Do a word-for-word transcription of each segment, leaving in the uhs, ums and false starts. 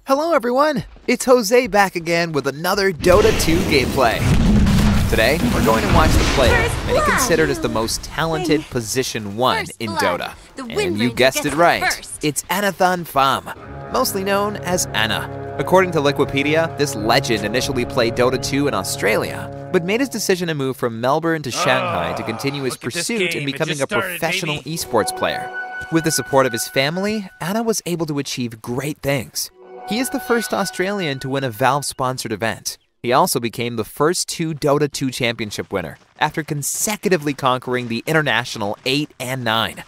Hello everyone, it's Jose back again with another Dota two gameplay. Today, we're going to watch the player, many considered as the most talented Position one in Dota. And you guessed it right, it's Anathan Pham, mostly known as Ana. According to Wikipedia, this legend initially played Dota two in Australia, but made his decision to move from Melbourne to Shanghai to continue his pursuit in becoming a professional esports player. With the support of his family, Ana was able to achieve great things. He is the first Australian to win a Valve-sponsored event. He also became the first two Dota two championship winner, after consecutively conquering the International eight and nine.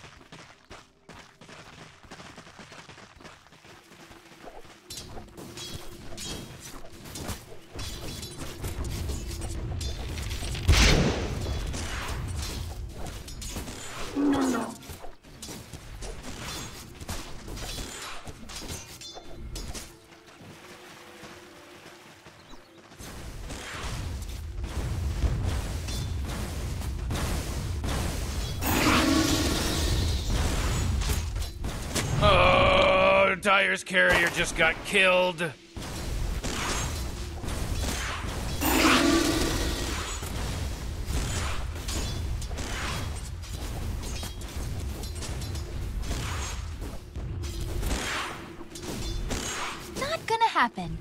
Oh, Dyer's carrier just got killed. Not gonna happen.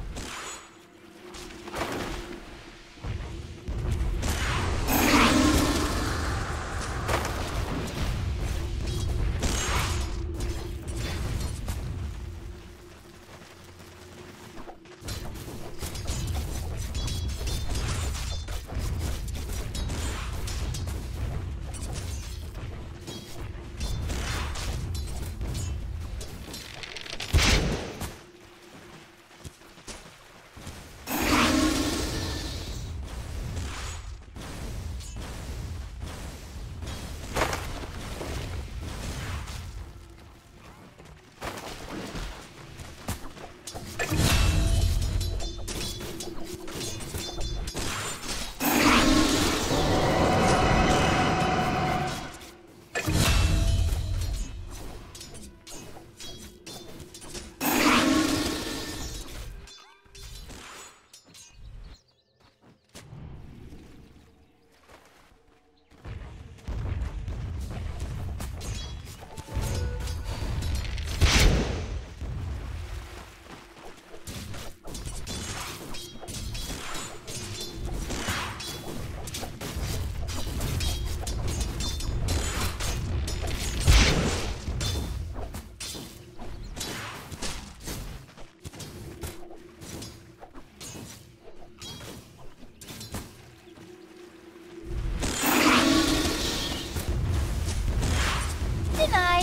Denied.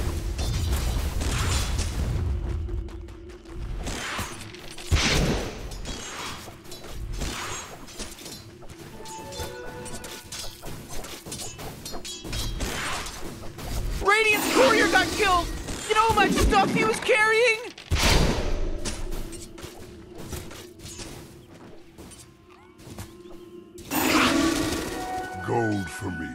Radiant's courier got killed! You know how much stuff he was carrying? Gold for me.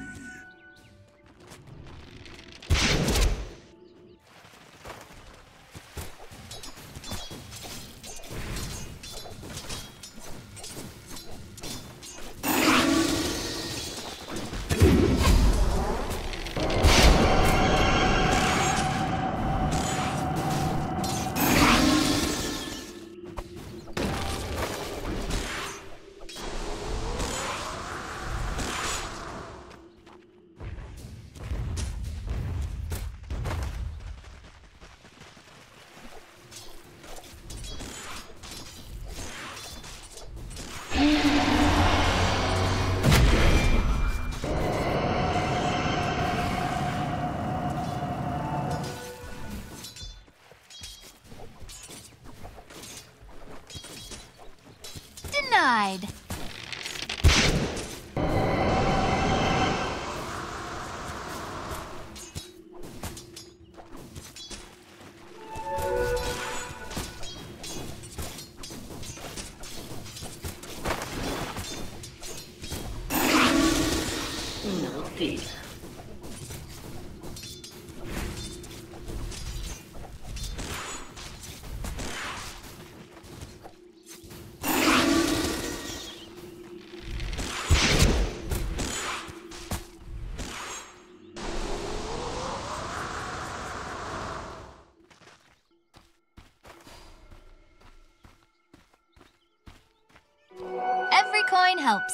Denied. No fear. coin helps.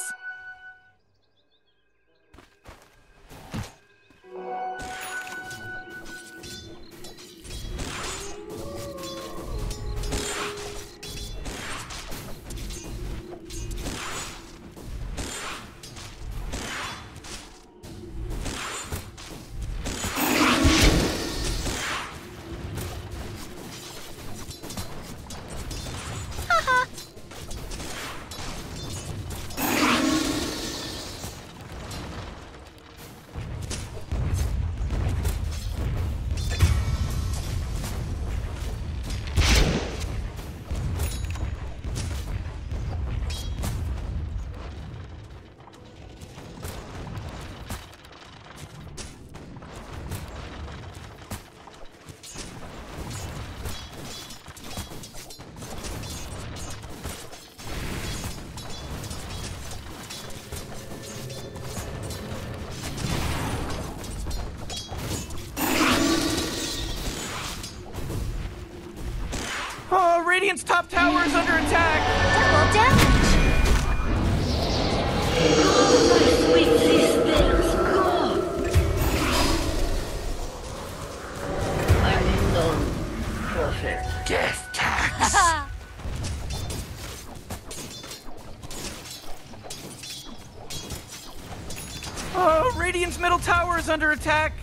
Oh, Radiant's top tower is under attack! Double damage! Sweet sisters, go! I'm in the perfect death tax. Oh, Radiant's middle tower is under attack!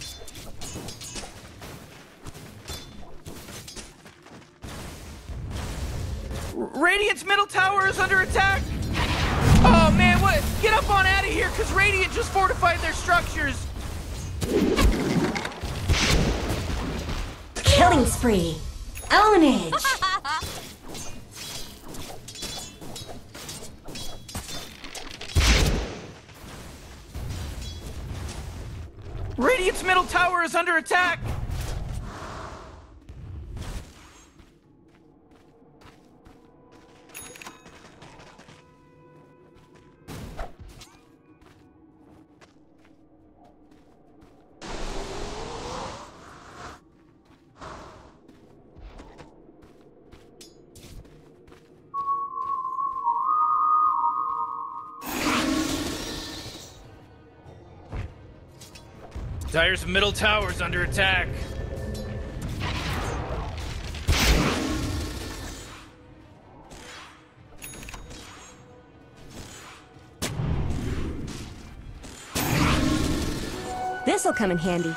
Radiant's middle tower is under attack! Oh man, what? Get up on out of here, cause Radiant just fortified their structures! Killing spree. Ownage. Radiant's middle tower is under attack! Dire's middle tower's under attack. This'll come in handy.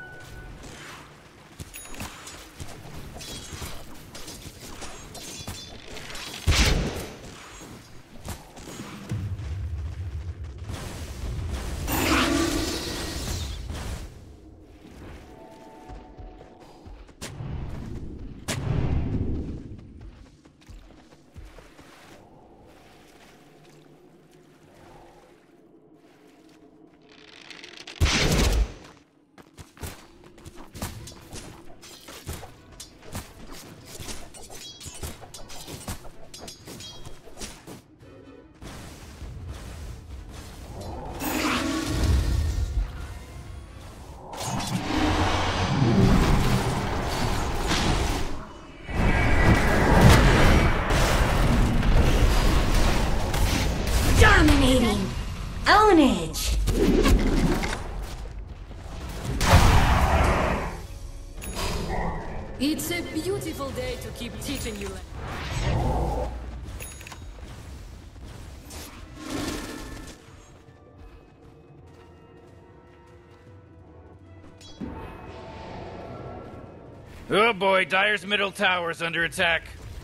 Dominating! Ownage! It's a beautiful day to keep teaching you. Oh boy, Dire's middle tower's under attack.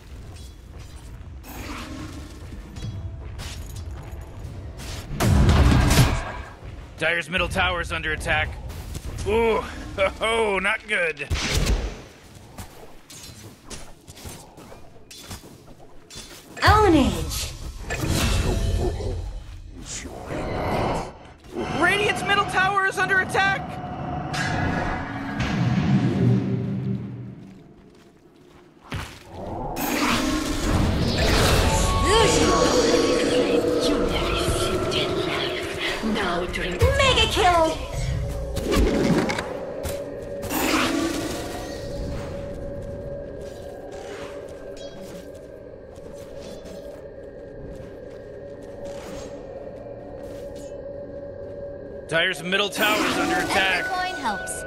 Dire's middle tower's under attack. Ooh, oh, not good. Ownage! Radiant's middle tower is under attack. Mega kill! Dire's middle tower is under attack. Every coin helps.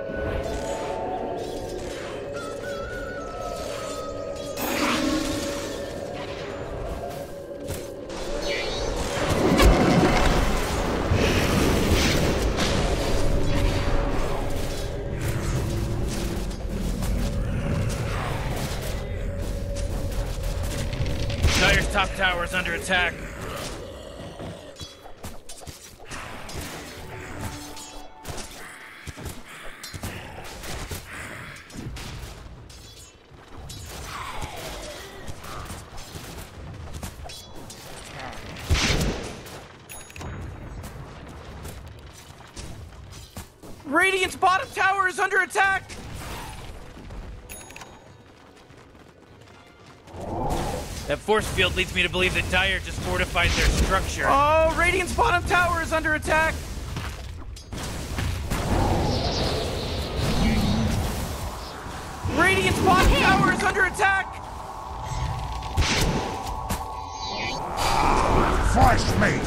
Dire's top tower is under attack. Radiant's bottom tower is under attack! That force field leads me to believe that Dire just fortified their structure. Oh, Radiant's bottom tower is under attack! Radiant's bottom tower is under attack! Flash me!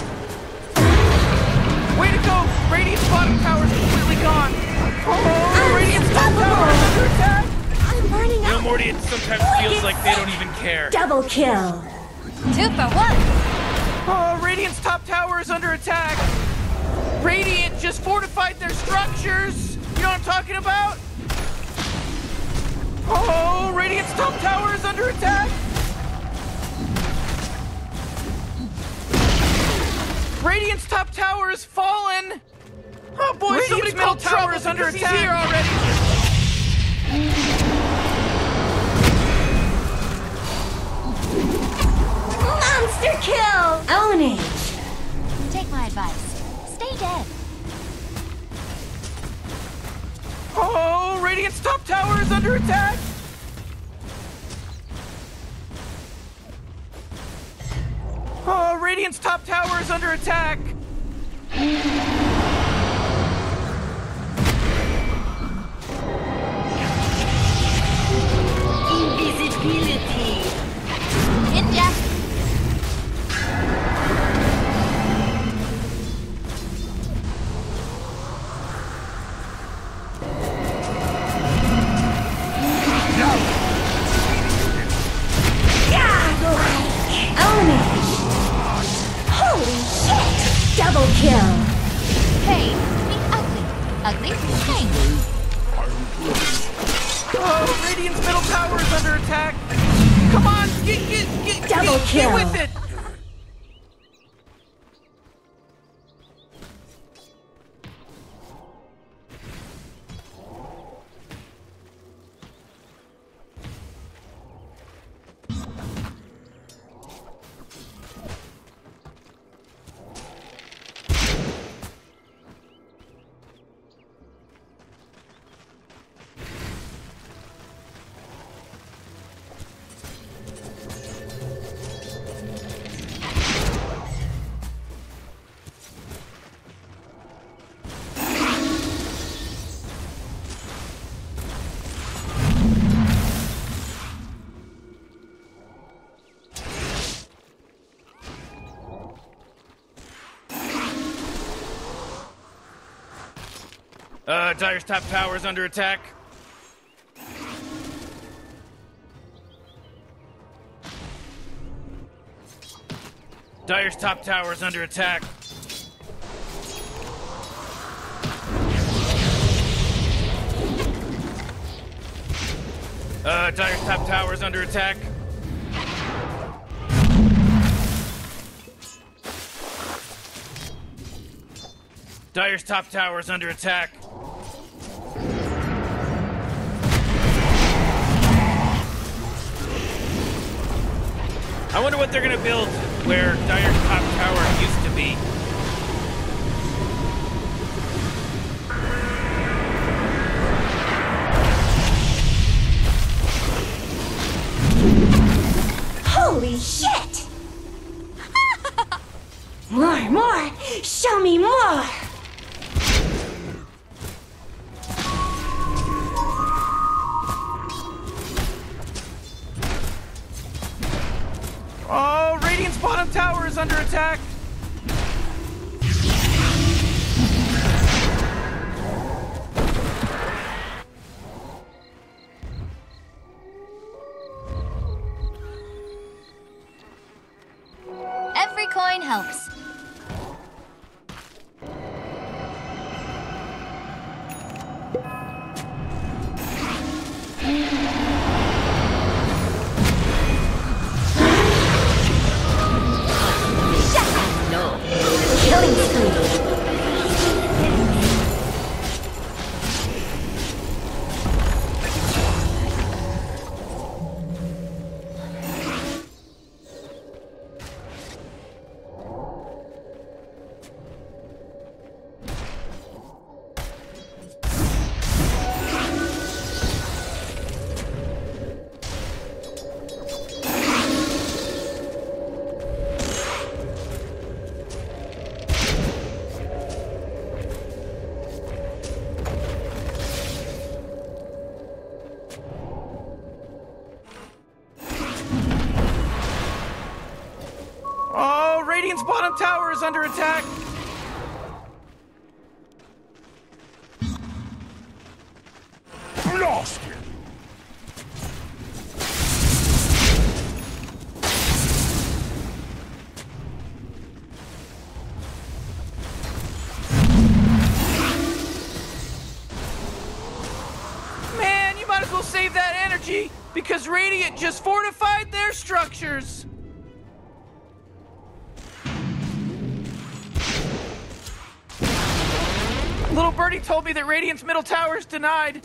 Way to go! Radiant's bottom tower is completely gone! Oh, Radiant's top tower is under attack! I'm burning You know, out. Morty, it sometimes feels like they don't even care. Double kill. Two for one. Oh, Radiant's top tower is under attack! Radiant just fortified their structures! You know what I'm talking about? Oh, Radiant's top tower is under attack! Radiant's top tower has fallen! Oh boy, Radiant's somebody's middle called tower trouble is under because he's attack! here already. Monster kill. Ownage. Take my advice. Stay dead. Oh, Radiant's top tower is under attack! Oh, Radiant's top tower is under attack! Invisibility. Ninja. Ownage. Holy shit. Double kill. Pain. Be ugly. Ugly. Pain. Oh, Radiant's middle tower is under attack! Come on, get, get, get, Double get, kill. get with it! Uh, Dire's top tower is under attack. Dire's top tower is under attack. Uh, Dire's top tower is under attack. Dire's top tower is under attack. I wonder what they're gonna build where Dire's top tower used to be. Holy shit. More, more. Show me more. Oh, Radiant's bottom tower is under attack. coin helps. Killing spree. Oh, Radiant's bottom tower is under attack! Lost it! Man, you might as well save that energy, because Radiant just fortified their structures! Little birdie told me that Radiant's middle tower is denied.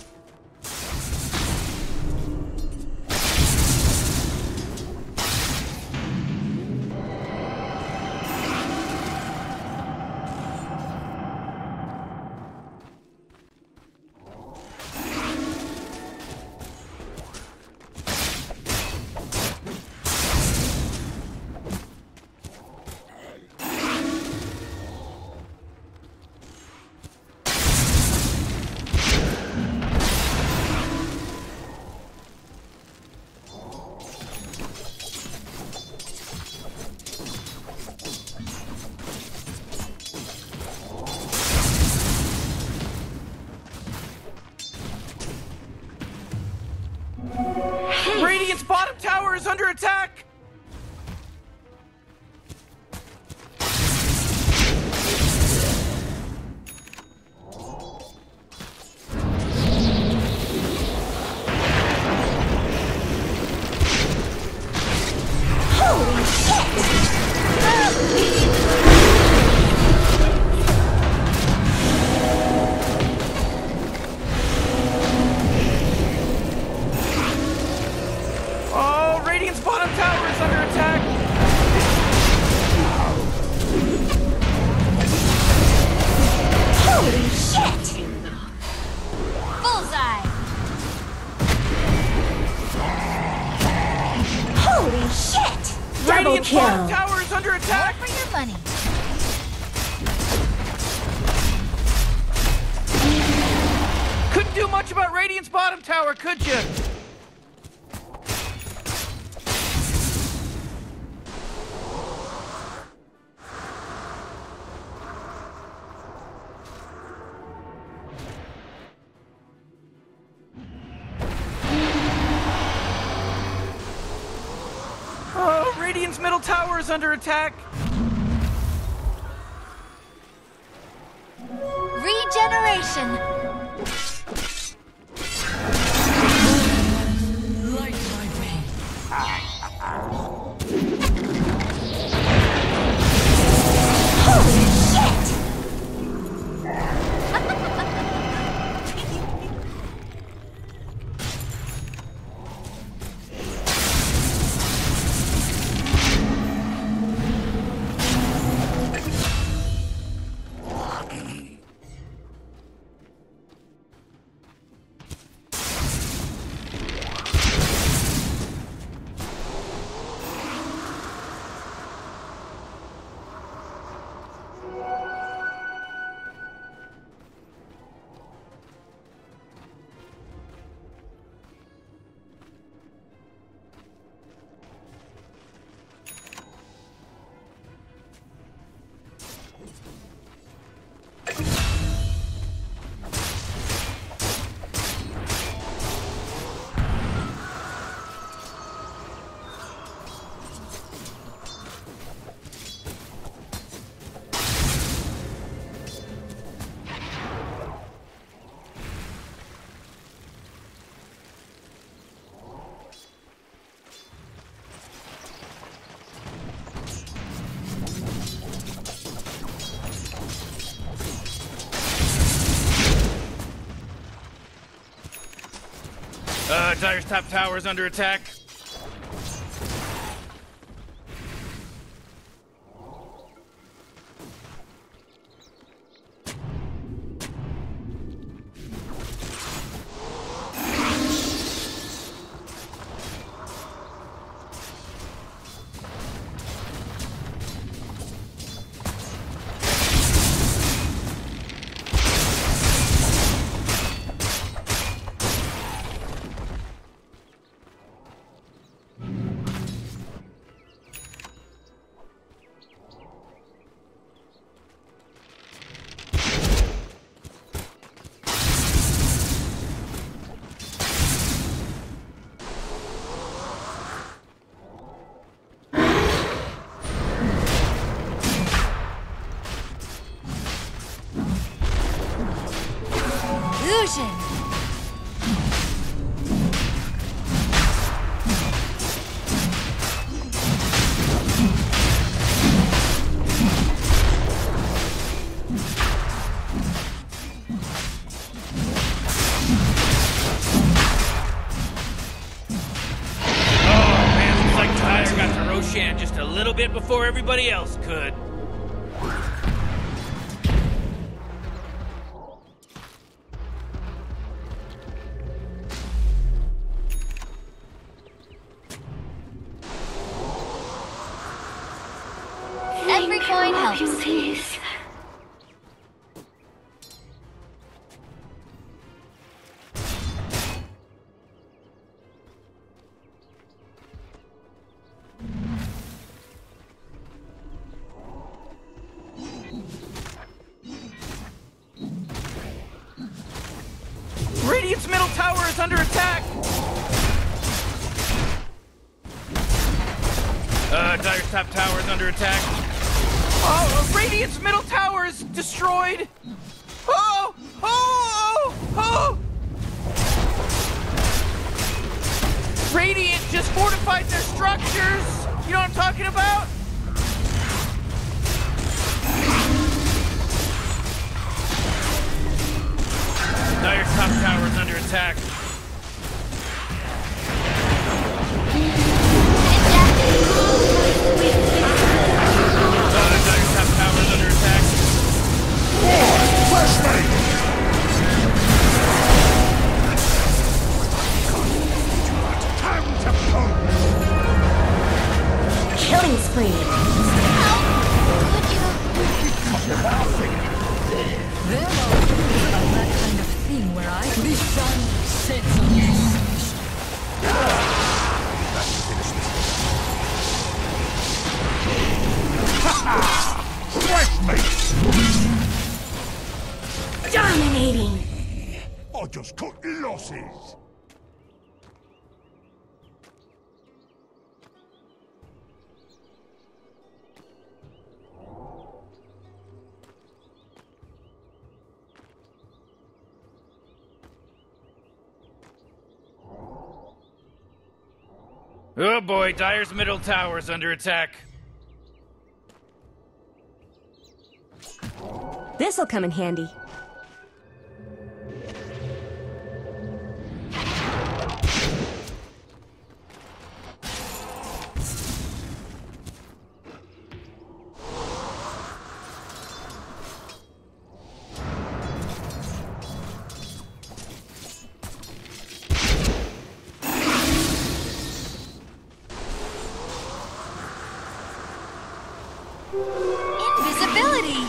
Radiant's bottom tower is under attack! Holy shit! Oh, Radiant's bottom tower is under attack! Holy shit! Bullseye! Holy shit! Double Radiant's bottom kill! tower is under More attack! for your money. Couldn't do much about Radiant's bottom tower, could you? Oh, Radiant's middle tower is under attack! Regeneration! Light my way. Holy shit! Uh, Dire's top tower is under attack. Just a little bit before everybody else could. Every coin helps. Please. Radiant's middle tower is under attack! Uh, Dire's top tower is under attack. Oh, Radiant's middle tower is destroyed! Oh! Oh! Oh! Radiant just fortified their structures! You know what I'm talking about? Dire's top tower is under attack. Uh, Dire's top tower is under attack. Killing spree. There are rules on that kind of thing where I... The sun sets on this. Dominating. I just cut losses. Oh boy, Dire's middle tower is under attack. This'll come in handy. Invisibility!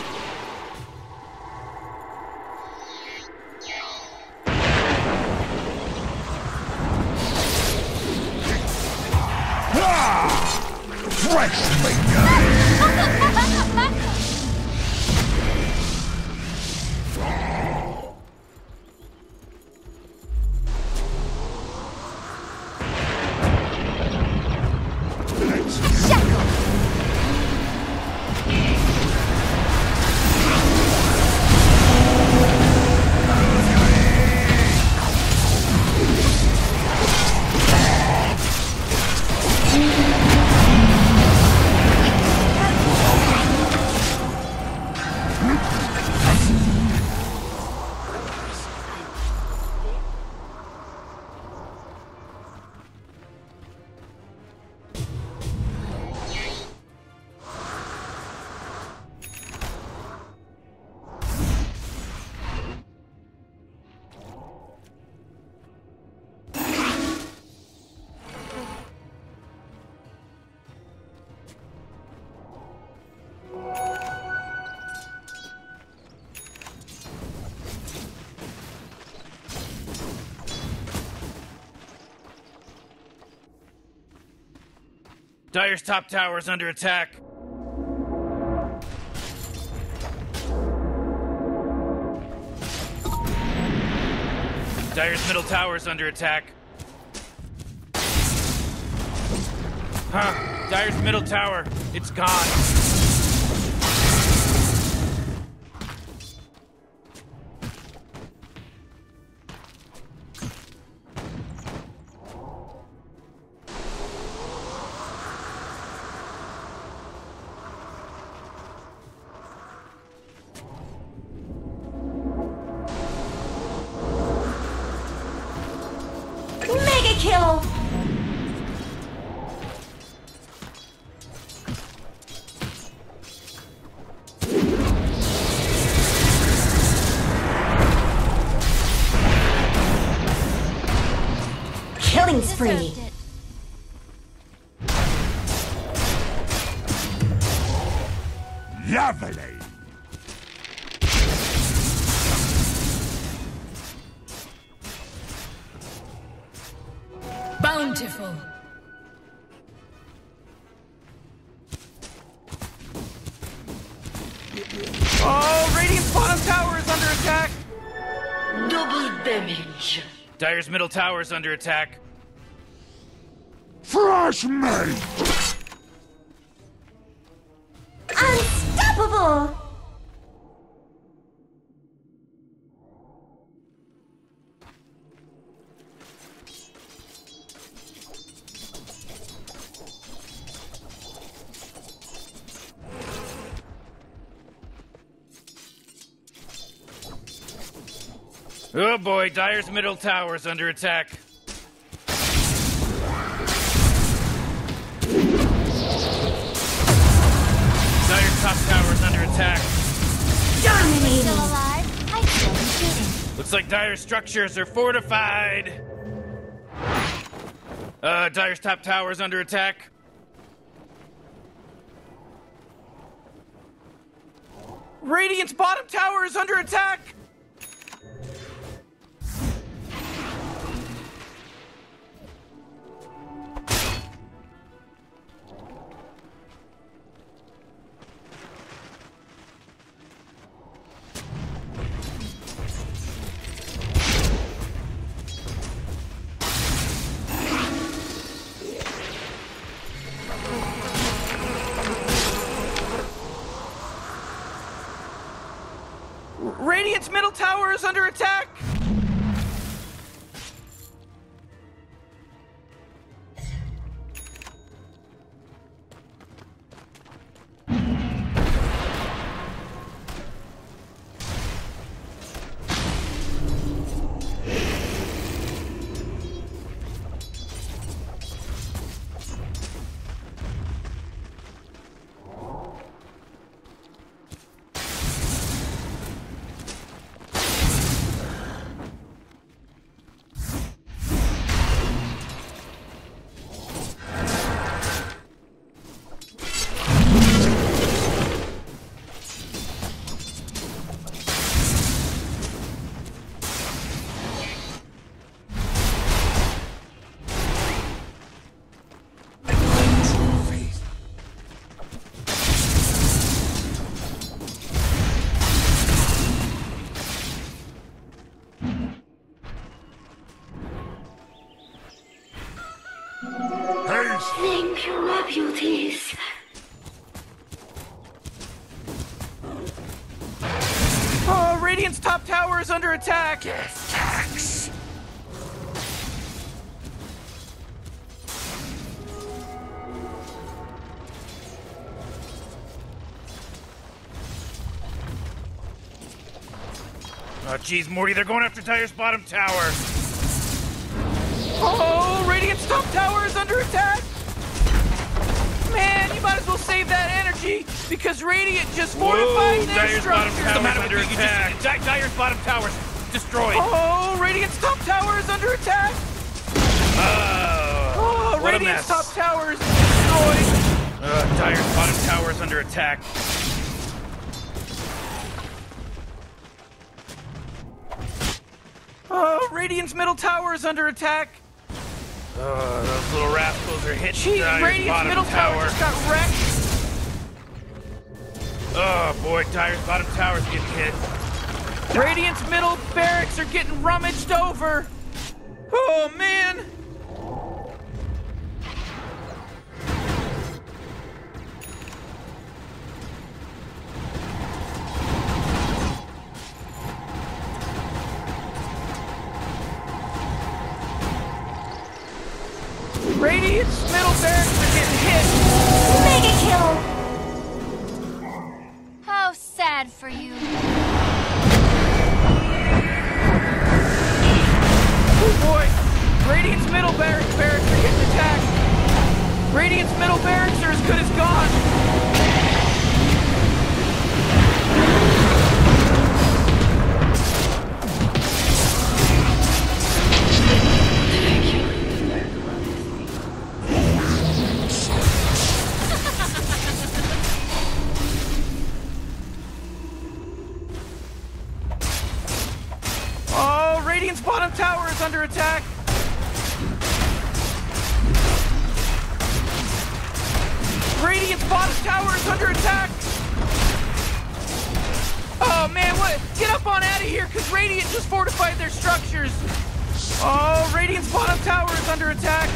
Fresh meat! Dire's top tower is under attack. Dire's middle tower is under attack. Huh. Dire's middle tower. It's gone. Mega kill! Killing spree! Lovely! Bountiful. Oh, Radiant's bottom tower is under attack. Double damage. Dire's middle tower is under attack. Fresh meat! Unstoppable! Oh boy, Dire's middle tower is under attack. Dire's top tower is under attack. Dominating! Still alive? I still am shooting. Looks like Dire's structures are fortified. Uh, Dire's top tower is under attack. Radiant's bottom tower is under attack. Radiant's middle tower is under attack! Thank you, my beauties. Oh, Radiant's top tower is under attack! Tax! Oh, jeez, Morty, they're going after Dire's bottom tower. Oh, Radiant's top tower is under attack! Man, you might as well save that energy, because Radiant just fortified Whoa, their Dire's bottom structures. tower is under attack. Di Dire's bottom tower is destroyed. Oh, Radiant's top tower is under attack. Oh, Oh, what a Radiant's mess. top tower is destroyed. Uh, Dire's bottom tower is under attack. Oh, Radiant's middle tower is under attack. Uh, those little rascals are hitting Jeez, Dyer's Radiant's bottom middle tower tower. just got wrecked. Oh boy, Dyer's bottom tower's getting hit. Radiant's middle barracks are getting rummaged over. Oh, man. Radiant's middle barracks are getting hit. Mega kill! How sad for you. Oh boy! Radiant's middle barracks, barracks are getting attacked. Radiant's middle barracks are as good as gone. Oh, Radiant's bottom tower is under attack. Radiant's bottom tower is under attack. Oh man, what? Get up on out of here, because Radiant just fortified their structures. Oh, Radiant's bottom tower is under attack.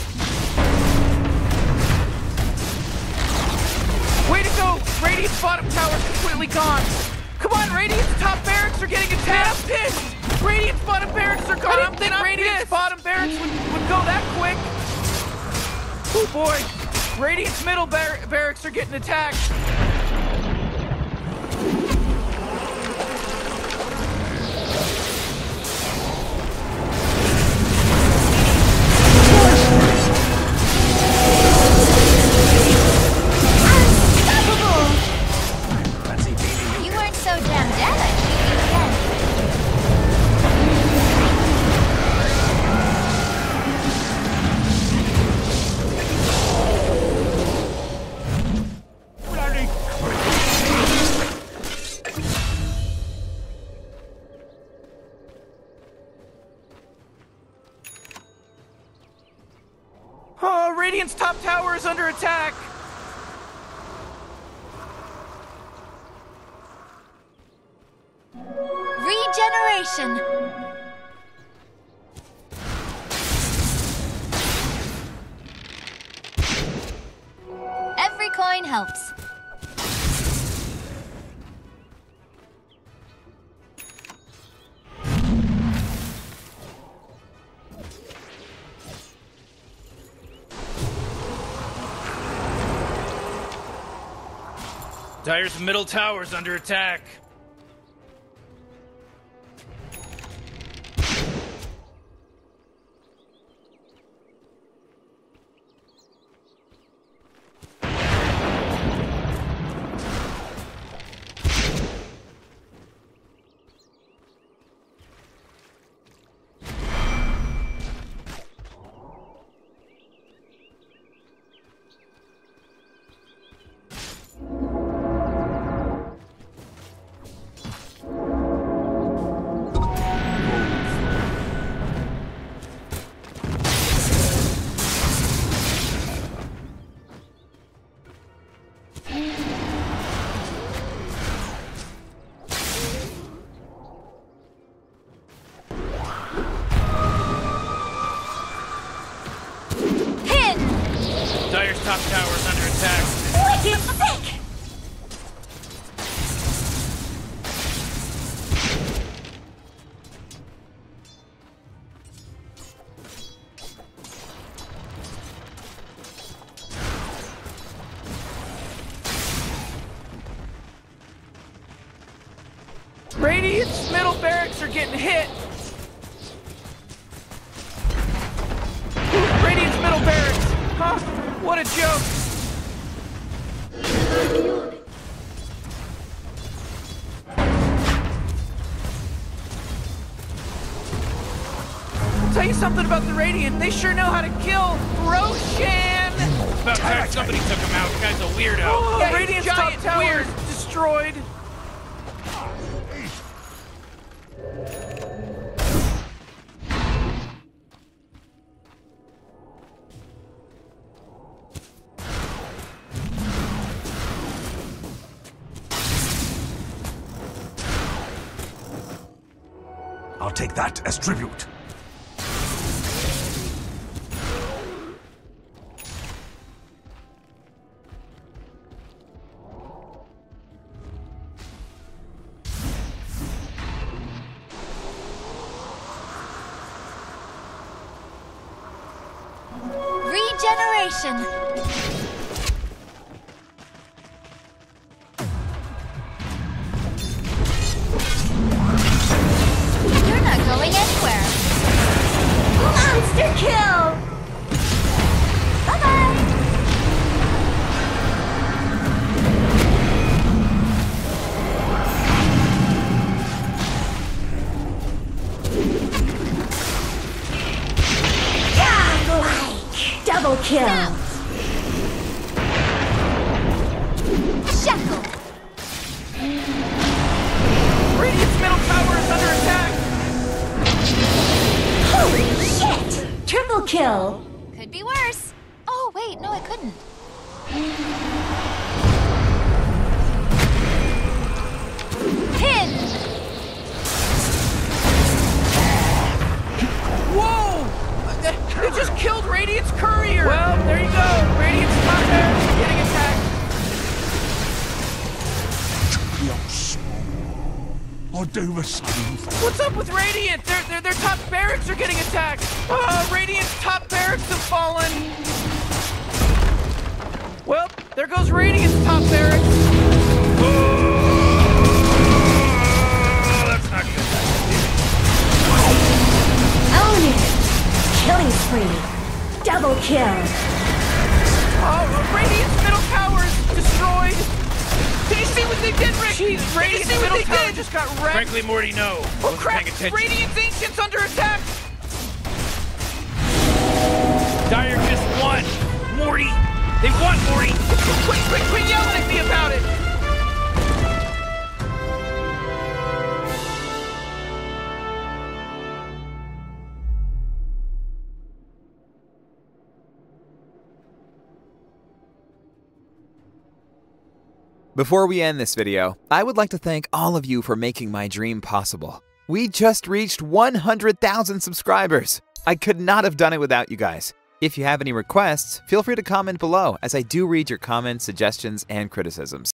Way to go! Radiant's bottom tower is completely gone. Come on, Radiant's top barracks are getting attacked. I'm pissed. Radiant's bottom barracks are gone. I didn't think I'm Radiant's pissed. Bottom barracks would, would go that quick. Oh boy. Radiant's middle bar barracks are getting attacked. You weren't so damn dead, I'd shoot you again. Oh, Radiant's top tower is under attack. Regeneration. Every coin helps. Dyer's middle tower's under attack. Dyer's top tower is under attack. Wicked sick! Radiant's middle barracks are getting hit. Radiant's middle barracks. Huh? What a joke. I'll tell you something about the Radiant. They sure know how to kill Roshan. About time somebody took him out. The guy's a weirdo. Oh, Yeah, Radiant's he's top giant tower weird. is destroyed. I'll take that as tribute. Regeneration. You're not going anywhere. Monster kill! Bye-bye. Godlike! Double kill! Now. Shackle. Radiant's middle tower is under attack! Holy shit! Triple kill! Could be worse. Oh, wait, no, it couldn't. Pin! Whoa! Uh, They they just killed Radiant's courier! Well, there you go. Radiant's top barracks is getting attacked. Yes. I'll do the same. What's up with Radiant? Their, their, their top barracks are getting attacked! Uh, Radiant's top barracks have fallen! Well, there goes Radiant's top barracks! Oh, that's not good. Own it! Killing spree! Double kill! Oh, Radiant's middle tower is destroyed! Did you see what they did, Rick? Jeez, Radiant's see what middle they tower did? just got wrecked! Frankly, Morty, no. Oh Wasn't crap! paying attention. Radiant's Ancient's under attack! Dire just won. Morty, they won, Morty. Quit, quit, quit yelling at me about it! Before we end this video, I would like to thank all of you for making my dream possible. We just reached one hundred thousand subscribers. I could not have done it without you guys. If you have any requests, feel free to comment below, as I do read your comments, suggestions, and criticisms.